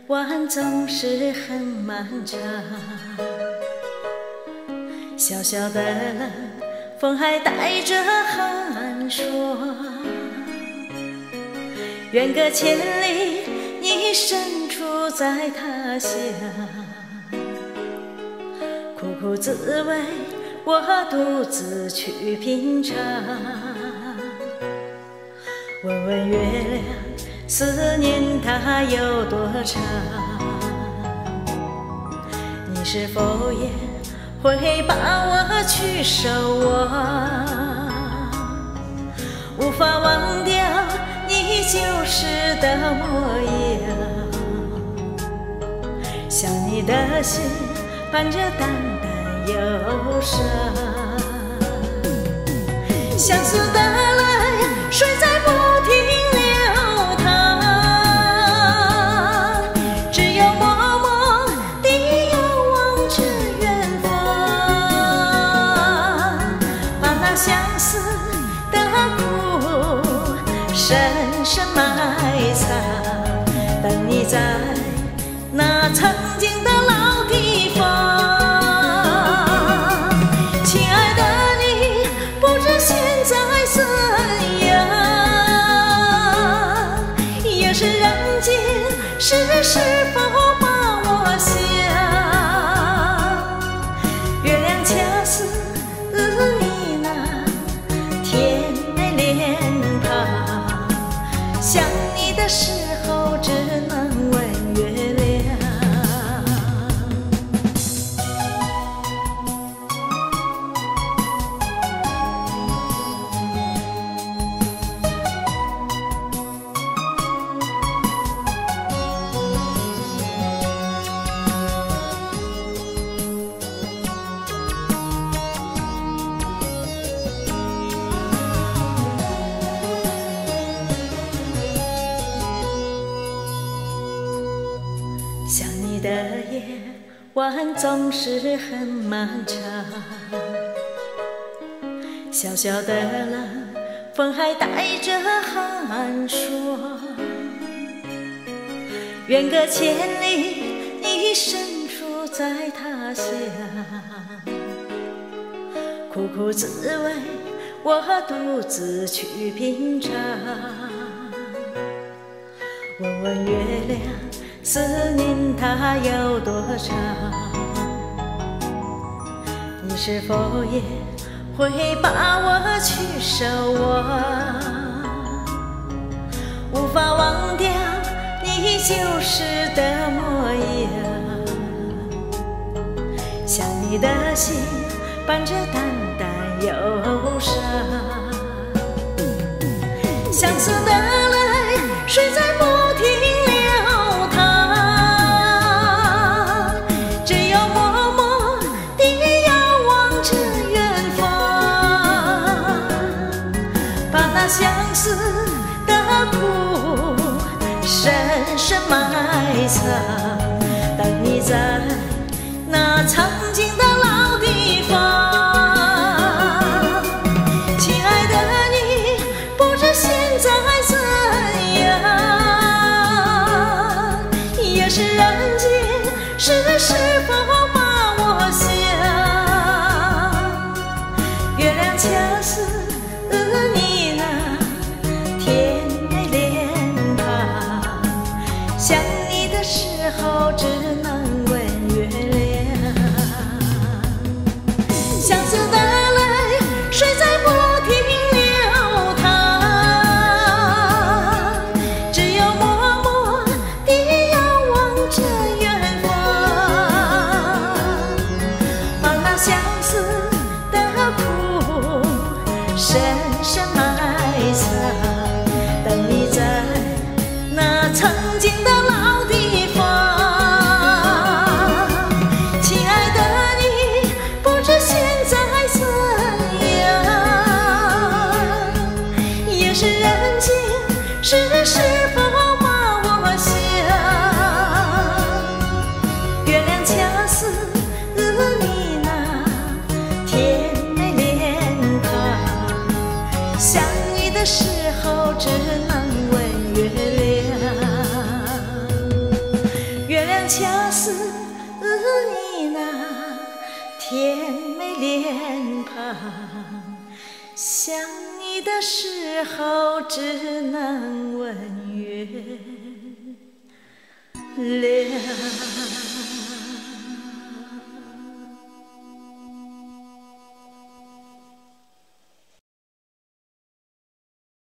晚总是很漫长，小小的冷，风还带着寒霜。远隔千里，你身处在他乡，苦苦滋味，我独自去品尝。问问月亮，思念它有多长？你是否也会把我去守望？无法忘掉你旧时的模样，想你的心伴着淡淡忧伤，相思的泪水在不停流淌，只有默默地遥望着远方，把那相思的苦深深埋藏，等你在那曾经的老地方。亲爱的你，不知现在怎样，也是人间世事是否把我想？月亮恰似你那甜美脸庞，想你的时候只能问月亮。想你的夜晚总是很漫长，小小的冷，风还带着寒霜。远隔千里，你身处在他乡，苦苦滋味，我独自去品尝。问问月亮，思念它有多长？你是否也会把我去守望？无法忘掉你旧时的模样，想你的心伴着淡淡忧伤，相思的泪水在不停流淌，只有默默地遥望着远方，把那相思的苦深深埋藏，等你在那曾经的老地方。亲爱的你，不知现在怎样，也是人间世事是否把我想？月亮恰似你那甜美脸庞，想你的时候只能问月亮。相思的泪水在不停流淌，只有默默地遥望着远方，把那相思的苦深深埋藏，等你在那曾经的老地方。亲爱的你，不知现在怎样，也是人间世事是否把我想？月亮恰似你那甜美脸庞，想你的时候只能问月亮。 脸庞，想你的时候只能问月亮。